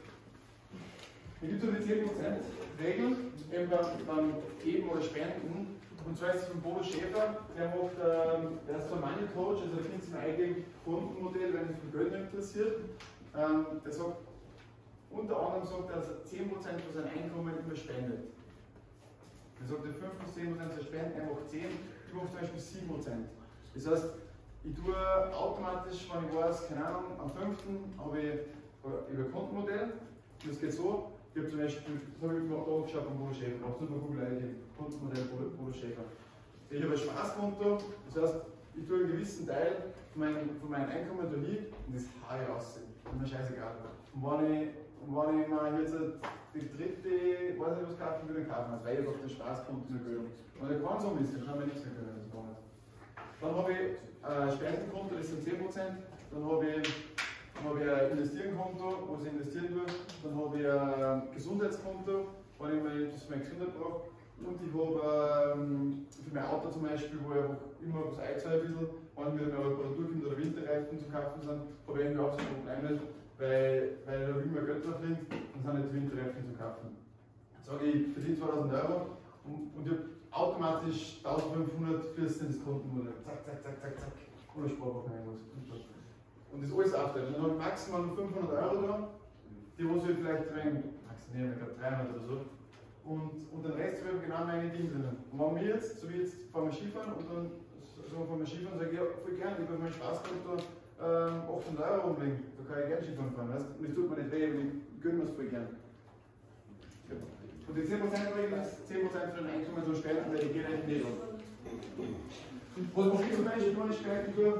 S1: Hier gibt es so die zehn Prozent Regel, eben beim, beim Geben oder Spenden. Und zwar ist es von Bodo Schäfer, der macht, ähm, der ist so ein Money Coach, also der findet sein eigenes Kontenmodell, wenn es für Geld interessiert. Ähm, der sagt, unter anderem sagt er, dass er zehn Prozent von seinem Einkommen immer spendet. Er sagt, er fünf bis zehn Prozent zu spenden, er macht zehn, ich mache zum Beispiel sieben Prozent. Das heißt, ich tue automatisch, wenn ich weiß, keine Ahnung, am fünften habe ich über Kontenmodell, das geht so. Ich habe zum Beispiel, das habe ich mir auch angeschaut von Bodo Schäfer, auch super Google eingeben, Kontenmodell Bodo Schäfer. Ich habe ein Spaßkonto, das heißt, ich tue einen gewissen Teil von meinem, von meinem Einkommen da hin und das haue ich aus. Das ist mir scheißegal. Und wenn ich, und wenn ich mir jetzt die dritte, weiß nicht was kaufen will, dann kaufen wir es, weil ich auf das Spaßkonto nur gehöre. Wenn ich kein so ist, dann kann man nichts mehr können, das gar nicht. Dann habe ich ein Spendenkonto, das sind zehn Prozent, dann habe ich Dann habe ich ein Investierenkonto, wo ich investieren will. Dann habe ich ein Gesundheitskonto, wo ich mir das für meine Gesundheit brauche. Und ich habe ähm, für mein Auto zum Beispiel, wo ich einfach immer was einzahle ein bisschen, wenn wieder eine Reparatur kommt oder Winterreifen zu kaufen sind, habe ich irgendwie auch so ein Problem nicht, weil, weil da immer Geld drauf liegt, dann sind nicht die Winterreifen zu kaufen. Jetzt sage ich, ich verdiene zweitausend Euro und, und ich habe automatisch eintausendfünfhundert fürs das Kontenmodell. Zack, zack, zack, zack, zack. Oder Sparwochen irgendwas. Und das alles aufteilen. Dann habe ich maximal nur fünfhundert Euro da, die muss ich vielleicht rein, maximal, ich glaube dreihundert oder so. Und, und den Rest habe ich genau meine Dinge drinnen. Und wenn wir jetzt, so wie jetzt, fahren wir Skifahren und dann so fahren wir Skifahren, sage ich, ja, voll gerne, ich habe meinen Spaßkonto ähm, achthundert Euro rumlegen, da kann ich gerne Skifahren fahren, weißt? Und das tut mir nicht weh, und ich gönne mir es voll gerne. Ja. Und die zehn Prozent Regel ist zehn Prozent von den Einkommen so spenden, weil die gehen eigentlich nicht. Was mache ich zum Beispiel, wenn ich spenden tue?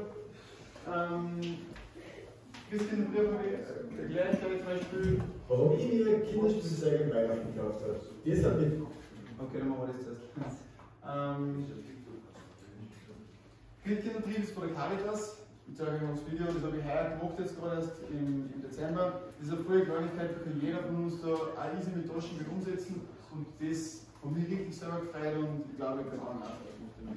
S1: Ähm, Christian Brief erkläre ich dir zum Beispiel.
S3: Warum ich mir Kinderspielzeuge an Weihnachten gekauft habe. Das hat mit.
S1: Okay, dann machen wir das zuerst. ähm, Kindkindertrieb ist von der Caritas. Ich zeige euch das Video, das habe ich heuer gemacht, jetzt gerade erst im, im Dezember. Das ist eine volle Kleinigkeit, da kann jeder von uns da auch easy mit Taschengeld umsetzen und das hat mich richtig selber gefreut und ich glaube, ich kann auch nachdenken.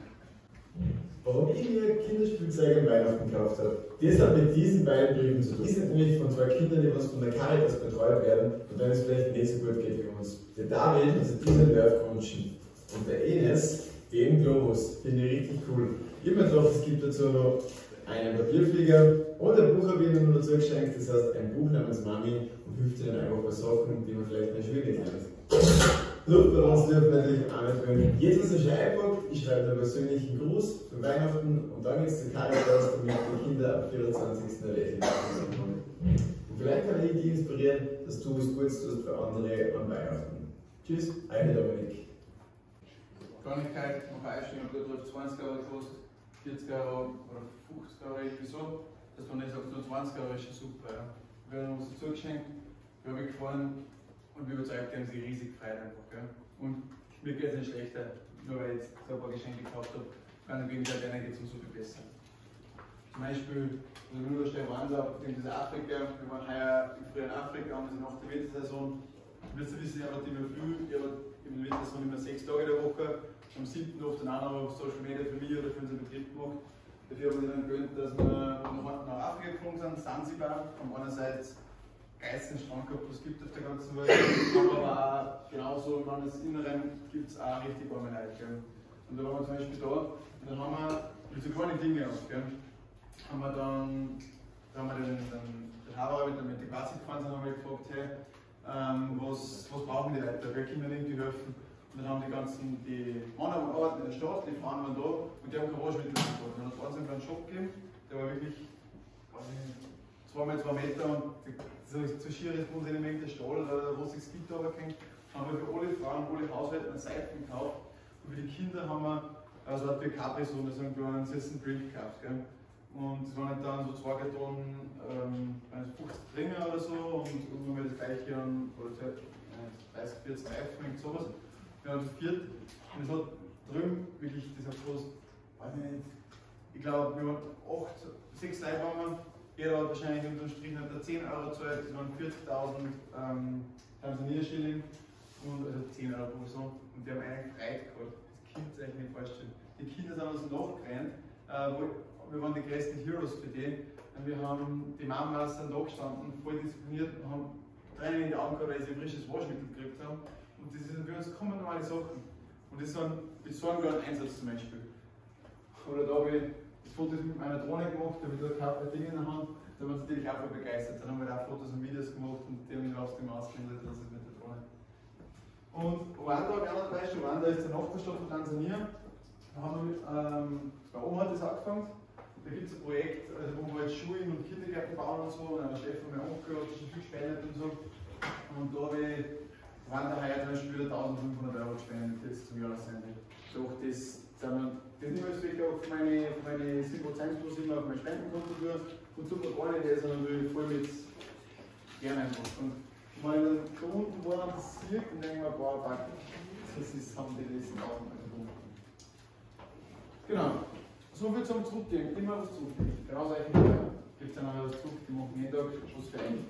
S3: Warum ich mir Kinderspielzeuge an Weihnachten gekauft habe, das hat mit diesen beiden Briefen zu tun. Die sind nämlich von zwei Kindern, die was von der Caritas betreut werden und wenn es vielleicht nicht so gut geht wie uns. Der David hat sich diesen Nerv gewünscht und der Enes den Globus. Finde ich richtig cool. Ich habe mir gedacht, es gibt dazu noch einen Papierflieger und ein Buch habe ich ihnen noch dazu geschenkt, das heißt ein Buch namens Mami und hilft ihnen einfach bei Sachen, die man vielleicht in der Schule nicht lernt. So, bei uns dürfen wir natürlich auch nicht hören. Jetzt, was er schon einpackt, ich schreibe einen persönlichen Gruß für Weihnachten und dann geht es zu Caritas, damit die Kinder am vierundzwanzigsten erledigen können. Und vielleicht kann ich dich inspirieren, dass du es Gutes tust für andere an Weihnachten. Tschüss, eine Dominik.
S1: Kleinigkeit, noch einstellen, ob das zwanzig Euro kostet, vierzig Euro oder fünfzig Euro, irgendwie so. Dass man nicht sagt, nur zwanzig Euro ist schon super. Ja. Wir haben uns dazu geschenkt, wir haben gefallen und wir überzeugt, die haben sich riesig gefreut einfach. Ja. Und mir geht es nicht schlechter, nur weil ich jetzt so ein paar Geschenke gekauft habe. Ganz im Gegenteil, denen geht es um so viel besser. Zum Beispiel, also nur da stehen wir auf dem das Afrika, wir waren heuer im frühen Afrika und sind nach der Wintersaison. Willst du wissen, ich habe immer früh, ich habe im Wintersaison immer sechs Tage der Woche, am siebten oft dann auch noch auf Social Media für mich oder für unseren Betrieb gemacht. Dafür haben wir dann gewöhnt, dass wir nach, nach Afrika geflogen sind, Zanzibar, haben einerseits geilsten Strand gehabt, was es gibt auf der ganzen Welt, aber auch genauso im Landesinneren gibt es auch richtig warme Leute. Und da waren wir zum Beispiel da und dann haben wir, mit so kleinen Dingen auf, gell, haben wir dann, da haben wir den, den, den Haber mit der Klassik gefahren sind, haben wir gefragt, hey, ähm, was, was brauchen die Leute, wer kann ihnen irgendwie helfen? Und dann haben die ganzen, die Männer arbeiten in der Stadt, die Frauen waren da und die haben kein Waschmittel gebraucht. Dann hat es einen kleinen Shop gegeben, der war wirklich, weiß ich nicht, zwei mal zwei Meter und so, so schier ist bei uns in der Menge der Stall, wo sich das Gitter runtergehängt. Haben wir für alle Frauen, alle Haushalte einen Seifen gekauft und für die Kinder haben wir, also hat für Capri-Sonne so einen kleinen süßen Drink gekauft. Gell? Und es waren dann so zwei Karton, ähm, fünfzig Dringer oder so und irgendwann das gleiche an, oder dreißig, vierzig Reifen, irgend sowas. Wir haben das viert und es hat drüben wirklich, das hat bloß, weiß ich nicht, ich glaube, wir waren acht, sechs Leute waren wir, jeder hat wahrscheinlich unter dem Strich hat zehn Euro gezahlt, das waren vierzigtausend ähm, Tansania-Schilling und also zehn Euro pro Person und die haben einen gefreut gehabt, das könnt ihr euch nicht vorstellen. Die Kinder sind uns nachgerannt, äh, wo, wir waren die größten Heroes für die und wir haben, die Mamas sind da gestanden, voll diszipliniert und haben Tränen in die Augen gehabt, weil sie ein frisches Waschmittel gekriegt haben. Und das sind für uns kommen normale Sachen. Und das sind mit so einem kleinen Einsatz zum Beispiel. Oder da habe ich das Foto mit meiner Drohne gemacht, da habe ich da ein Ding in der Hand, da waren sie natürlich auch voll begeistert. Dann haben wir da Fotos und Videos gemacht und die haben mich auf dem ausgeändert, das ist mit der Drohne. Und Ruanda habe ich auch noch ein Beispiel. Ruanda ist der Nachbarstadt von Tansania. Da haben wir, ähm, bei Oma hat das angefangen. Da gibt es ein Projekt, also wo wir halt Schulen und Kindergärten bauen und so. Und der Stefan, mein Onkel, hat schon viel gespendet und so. Und da habe ich Ruanda heuer zum Beispiel wieder eintausendfünfhundert Euro gespendet jetzt zum Jahresende. Doch das sind wir, das nehmen wir jetzt wirklich auf meine, auf meine sieben Prozent plus immer auf mein Spendenkonto durch. Und super gar nicht, der ist natürlich voll mit gerne einfach. Und wenn man da unten war, das sieht, dann denke ich mir, boah, fuck, das ist, haben die letzten Augen gefunden. Genau. So viel zum Zurückgeben, immer was zurückgeben. Genauso eigentlich gibt es dann auch was zurück, die machen jeden Tag was für einen.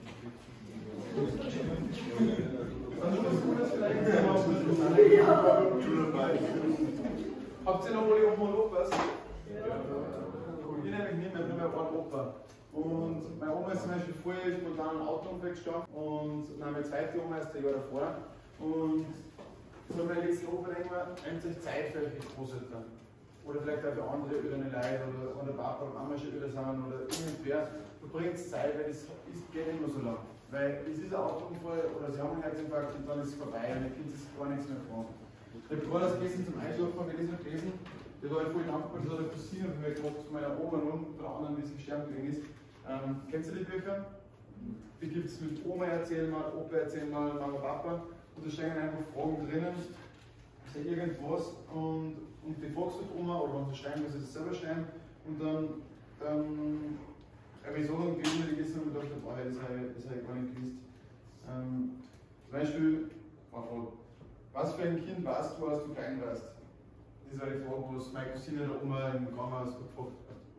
S1: Habt ihr noch alle Oma und Opas? Ja. Ich nämlich nicht mehr, nur mehr einen Opa. Und meine Oma ist zum Beispiel vorher spontan im Autounfall gestorben und meine zweite Oma ist der Jahr davor. Und so meine letzte Opa denkt mir, nehmt euch Zeit für euch Großeltern. Oder vielleicht auch für andere öderne Leute oder wenn der Papa und Mama schon öder sind oder irgendwer. Du bringst Zeit, weil es geht immer so lang. Weil es ist ein Autounfall oder sie haben einen Herzinfarkt und dann ist es vorbei und ihr Kind ist gar nichts mehr vor. Ich habe gerade das gelesen zum Einschlafen, habe ich das noch gelesen. Das war ich voll dankbar, das hat eine Cousine von mir gemacht, von meiner Oma und von der anderen, die sie sterben gegangen ist. Ähm, kennst du die Bücher? Die gibt es mit Oma erzählen mal, Opa erzählen mal, Mama, Papa. Und da stehen einfach Fragen drinnen, also irgendwas. Und, und die fragst du die Oma, oder wenn sie schreiben, muss sie das selber schreiben. Und dann, dann habe ich Sachen gelesen, die gestern und gedacht habe, oh, das habe ich, das habe ich gar nicht gewusst. Ähm, zum Beispiel, was für ein Kind warst du, als du klein warst? Das war die Frage, was meine Cousine der Oma im Krankenhaus gefragt hat.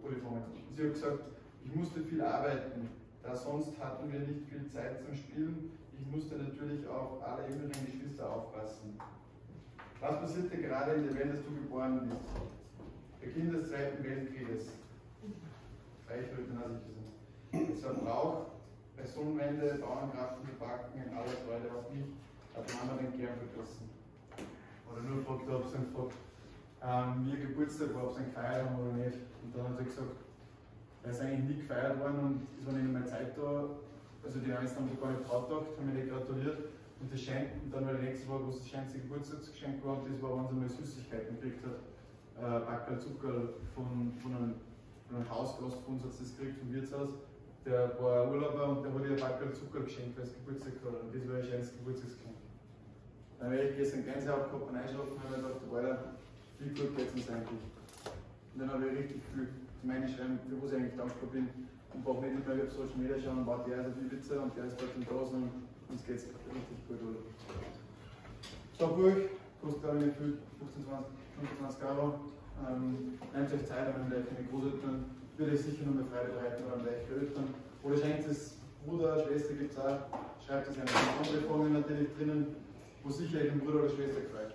S1: Polyphonic. Sie hat gesagt, ich musste viel arbeiten, da sonst hatten wir nicht viel Zeit zum Spielen. Ich musste natürlich auf alle jüngeren Geschwister aufpassen. Was passierte gerade in der Welt, als du geboren bist? Beginn des Zweiten Weltkrieges. Reichhülten hat sich gesagt. Es war Brauch, bei Sonnenwende, Bauernkraften, Backen, in aller Freude auf mich, hat Mama den Kern vergessen. Oder nur gefragt, ob sie gefragt, ähm, wie ihr Geburtstag war, ob sie ihn gefeiert haben oder nicht. Und dann hat sie gesagt, er ist eigentlich nie gefeiert worden und es war nicht mehr Zeit da. Also die meisten haben sich gar nicht drauf gedacht, haben mir nicht gratuliert. Und das scheint, und dann war die nächste Frage, was das scheinste Geburtstagsgeschenk war, und das war, wenn sie mal Süßigkeiten gekriegt hat. Äh, Backerl Zuckerl von, von, einem, von einem Hausgast von uns hat das gekriegt, vom Wirtshaus. Der war Urlauber und der hat ihr Backerl Zuckerl geschenkt, weil es Geburtstag hat. Und das war ihr schönstes Geburtstagsgeschenk. Dann habe ich gestern Gänsehaut gehabt und einschlafen und habe gedacht, Alter, wie gut geht es uns eigentlich? Und dann habe ich richtig viel zu meinen schreiben, für was ich eigentlich dankbar bin. Und brauche nicht mehr auf Social Media schauen, und warte, der ist auf Ibiza und der ist dort in Dosen und uns geht es richtig gut, oder? Stoppuch, kostet glaube ich nicht viel, fünfzehn, zwanzig, fünfundzwanzig Euro. Ähm, nehmt euch Zeit, wenn ihr keine Großeltern, würde ich sicher noch mal Freude bereiten oder gleich Eltern. Oder schenkt es Bruder, Schwester gibt es auch, schreibt es einfach. Andere Fragen natürlich drinnen, wo sicher den Bruder oder Schwester gefällt.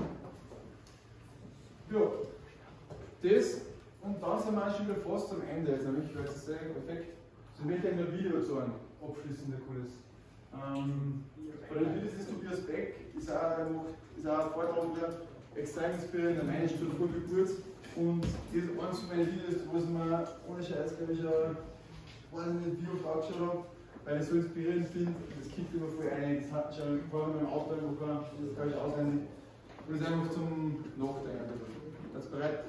S1: Ja, das. Und dann sind wir auch schon wieder fast am Ende. Jetzt nämlich, weil es ist sehr perfekt. So möchte ich ein Video zu einem abschließenden Cooles. Ähm, bei den Videos ist Tobias Beck, ist auch, ist auch ein Vortrag wieder extrem inspirierend, eine Stunde vor Geburt. Und das ist eines von meinen Videos, wo es mir ohne Scheiß, glaube ich, ein wahnsinnig Video angeschaut habe, weil ich es so inspirierend finde. Das kickt immer voll ein. Das hat schon vorher mit dem Auto bekommen, das kann ich auswendig. Und das ist einfach zum Nachdenken. Seid ihr bereit?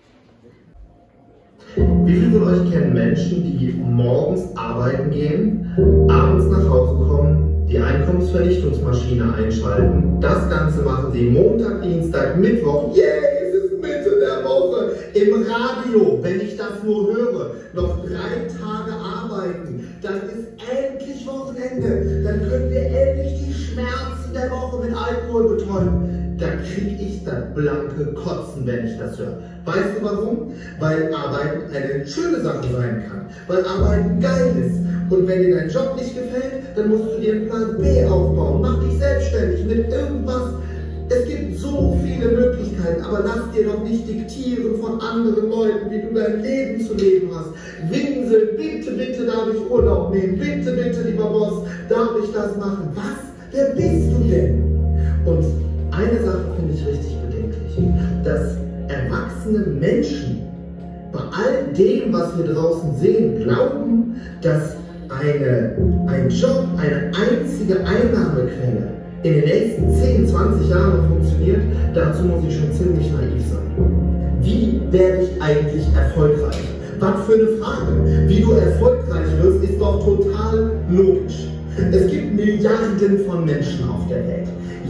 S4: Wie viele von euch kennen Menschen, die morgens arbeiten gehen, abends nach Hause kommen, die Einkommensvernichtungsmaschine einschalten? Das Ganze machen sie Montag, Dienstag, Mittwoch. Yay, es ist Mitte der Woche. Im Radio, wenn ich das nur höre, noch drei Tage arbeiten, dann ist endlich Wochenende. Dann können wir endlich die Schmerzen der Woche mit Alkohol betäuben. Da kriege ich das blanke Kotzen, wenn ich das höre. Weißt du warum? Weil Arbeiten eine schöne Sache sein kann. Weil Arbeiten geil ist. Und wenn dir dein Job nicht gefällt, dann musst du dir einen Plan B aufbauen. Mach dich selbstständig mit irgendwas. Es gibt so viele Möglichkeiten, aber lass dir doch nicht diktieren von anderen Leuten, wie du dein Leben zu leben hast. Winsel, bitte, bitte darf ich Urlaub nehmen. Bitte, bitte, lieber Boss, darf ich das machen. Was? Wer bist du denn? Und eine Sache finde ich richtig bedenklich, dass erwachsene Menschen bei all dem, was wir draußen sehen, glauben, dass eine, ein Job, eine einzige Einnahmequelle in den nächsten zehn, zwanzig Jahren funktioniert. Dazu muss ich schon ziemlich naiv sein. Wie werde ich eigentlich erfolgreich? Was für eine Frage. Wie du erfolgreich wirst, ist doch total logisch. Es gibt Milliarden von Menschen auf der Welt.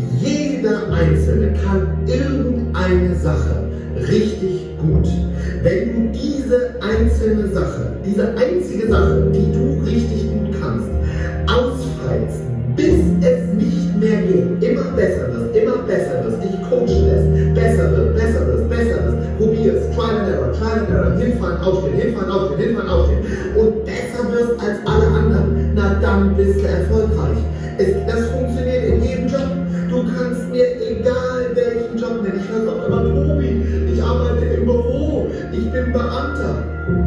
S4: Jeder Einzelne kann irgendeine Sache richtig gut. Wenn du diese einzelne Sache, diese einzige Sache, die du richtig gut kannst, ausfeilst, bis es nicht mehr geht, immer besser wirst, immer besser wirst, dich coachen lässt, besser wird, besser wirst, besser wirst, probierst, try and error, try and error, hinfallen, aufstehen, hinfallen, aufstehen, hinfallen, aufstehen und besser wirst als alle anderen, na dann bist du erfolgreich. Es, das funktioniert in jedem Job. Du kannst mir egal welchen Job nennen. Ich höre auch immer, Tobi, ich arbeite im Büro, ich bin Beamter.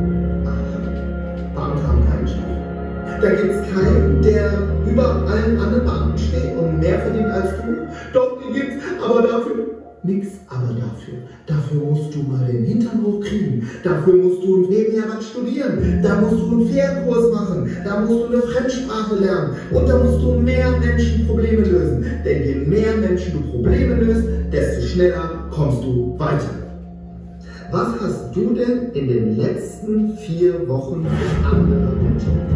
S4: Ach, Beamter haben keinen Chef. Da gibt es keinen, der über allen anderen Beamten steht und mehr verdient als du. Doch, die gibt's, aber dafür nix, aber dafür. Dafür musst du mal den Hintern hochkriegen. Dafür musst du nebenher was studieren. Da musst du einen Fährkurs machen. Da musst du eine Fremdsprache lernen. Und da musst du mehr Menschen Probleme lösen. Denn je mehr Menschen du Probleme löst, desto schneller kommst du weiter. Was hast du denn in den letzten vier Wochen für andere getan?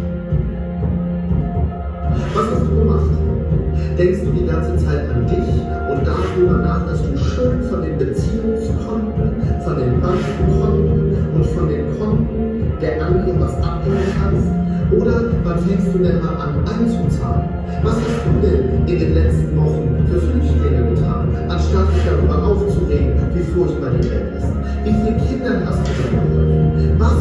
S4: Was hast du gemacht? Denkst du die ganze Zeit an dich und darüber nach, dass du schön von den Beziehungskonten, von den Bankkonten und von den Konten der anderen was abhängen kannst? Oder wann fängst du denn mal an einzuzahlen? Was hast du denn in den letzten Wochen für Flüchtlinge getan, anstatt dich darüber aufzuregen, wie furchtbar die Welt ist? Wie viele Kindern hast du denn geholfen? Was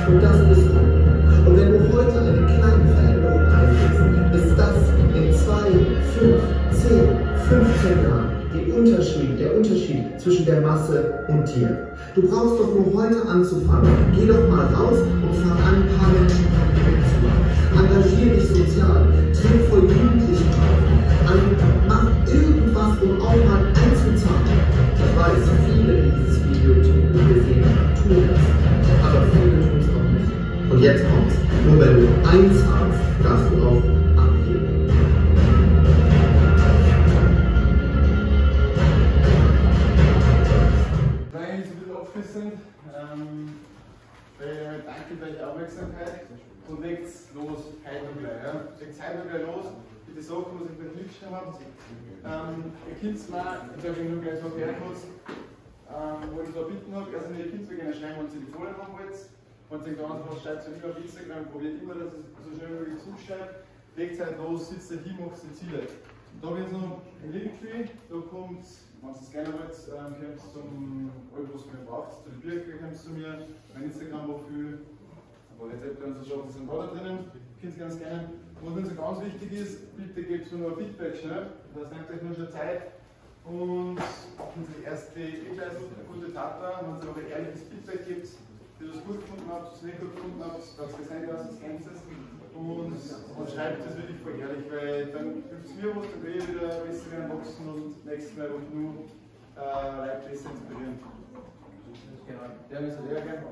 S4: Und das bist du. Und wenn du heute eine kleine Veränderung einführst, ist das in zwei, fünf, zehn, fünfzehn Jahren die Unterschied, der Unterschied zwischen der Masse und dir. Du brauchst doch nur heute anzufangen. Geh doch mal raus und fang an, ein paar Menschen zu machen. Engagier dich sozial, tritt vor Jugendlichen auf. Also mach irgendwas, um auch mal einzuzahlen. Ich weiß, viele, die dieses Video gesehen haben, tun das. Aber viele tun es auch nicht. Und jetzt kommt's. Nur wenn du einzahlst, darfst du auch abgeben.
S1: Nein, so ein bisschen abschließend. Ähm, äh, danke für eure Aufmerksamkeit und legt's los, heute noch gleich. Ja. Legt heute noch gleich los, mit den Sachen, was ich bei euch geschrieben habe. Ähm, ihr könnt es mal, ich habe nur gleich so gehört, was ähm, wo ich da bitten habe. Also, ihr könnt es mir gerne schreiben, wenn ihr die Folie haben wollt. Wenn ihr ganz was schreibt, so immer auf Instagram, probiert immer, dass es so schnell wie möglich zuschreibt. Legt halt los, sitzt dahin, macht die Ziele. Und da wird noch ein Linktree, da kommt, wenn ihr es gerne wollt, ähm, kommt es zum alles, was ihr braucht, zu den Birken kommt es zu mir, mein Instagram-Profil, aber Rezepte und so Sachen sind da, da drinnen, könnt ihr ganz gerne. Und was uns ganz wichtig ist, bitte gebt mir noch ein Feedback schnell, das nimmt euch nur schon Zeit. Und unsere erste E-Klasse, gute Tata, wenn es auch ein ehrliches Feedback gibt, die das gut gefunden habt, das nicht gut gefunden habt, das gesagt hast, das Ganzes. Und, und schreibt das wirklich voll ehrlich, weil dann hilft es mir was, dann will ich wieder besser werden wachsen und nächstes Mal auch nur äh, Leute besser inspirieren.
S2: Genau, der ist sehr gerne.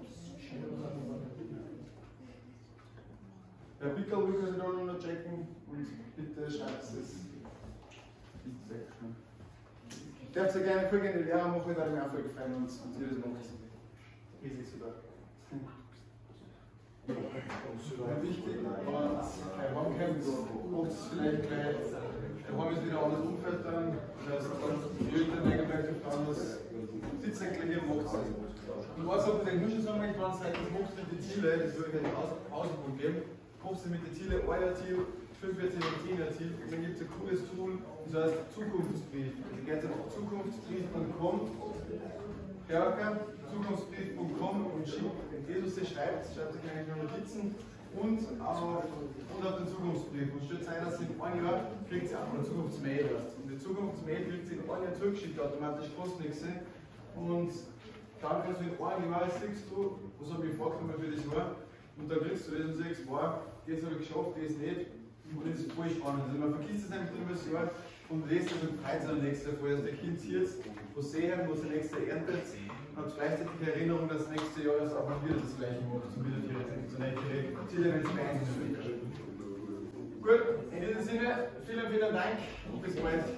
S1: Der Pickel will ich auch noch checken und bitte schreibt es. Ich darf sehr gerne folgende Lehrer machen, da mir auch voll gefallen und, und ihr das macht. Riesig sogar. Ja, wichtig, und bei Homecamps macht es vielleicht gleich, da haben wir wieder ein anderes Umfeld dann, das heißt, die Eltern denken vielleicht oft anders, sitzt eigentlich hier und macht es. Und was hat ich nur schon sagen, wenn es halt das macht mit den Zielen, das würde ich halt Außenpunkt geben, macht es mit den Zielen, euer Ziel, fünfundvierzig und zehner Ziel, und dann gibt es ein cooles Tool, das heißt Zukunftsbrief. Also geht auf zukunftsbrief punkt com, Berger, zukunftsbrief punkt com und schickt, wenn Jesus das schreibt, schreibt euch eigentlich nur Notizen und auf, und auf den Zukunftsbrief. Und stellt sein, dass in einem Jahr kriegt ihr auch eine Zukunftsmail. Und die Zukunftsmail kriegt ihr in einem Jahr zurückgeschickt, automatisch kostet nichts. Und dann kannst du in einem Jahr siehst du, was habe ich vorgenommen für das Jahr, und dann kriegst du das und sagst, wow, das habe ich geschafft, das nicht. Und das ist voll spannend. Also man vergisst es einfach über das Jahr und lest es und freut sich am nächsten Jahr, dass der Kind sieht, was sehen, was der nächste erntet, und hat gleichzeitig die Erinnerung, dass das nächste Jahr das auch wieder das gleiche macht, zum wieder die so eine Ziele, wenn es meins ist. Gut, in diesem Sinne, vielen, vielen Dank und bis bald.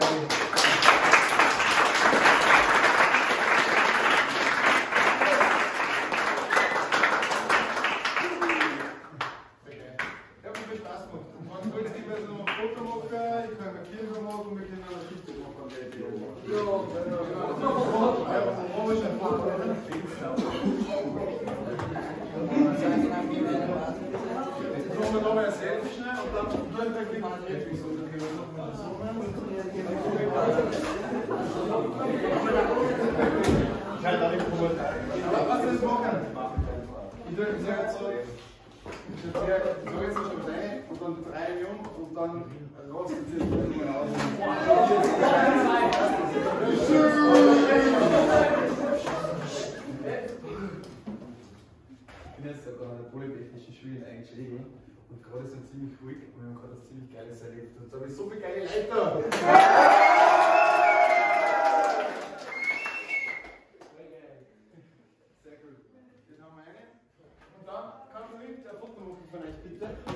S1: Was ist das machen? Ich tue jetzt halt so, ich tue jetzt schon rein und dann drei um und dann rasten sie es mal aus. Ich bin jetzt sogar an der Polytechnischen Schule in Eigenschläge und gerade sind ziemlich ruhig und wir haben gerade was ziemlich Geiles erlebt. Und da habe ich so viele geile Leute. Sehr gut. Den haben wir einen. Und dann kann man mit der Foto machen von euch bitte.